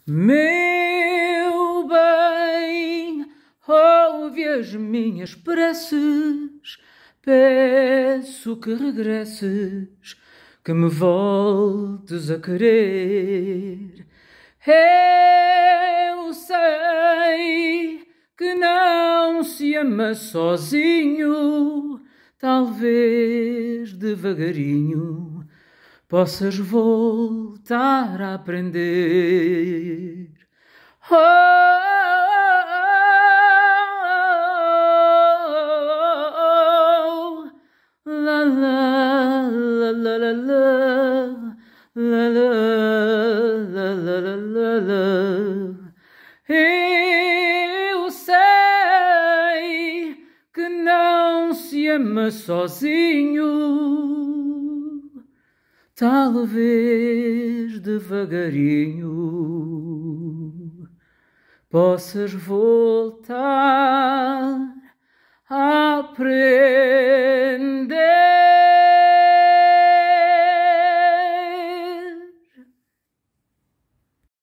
Meu bem, ouve as minhas preces, peço que regresses, que me voltes a querer. Eu sei que não se ama sozinho, talvez devagarinho possas voltar a aprender. Oh, la la la la la la la la la. Eu sei que não se ama sozinho, talvez devagarinho possas voltar a aprender.